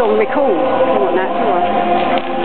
on record. I don't want that, do I?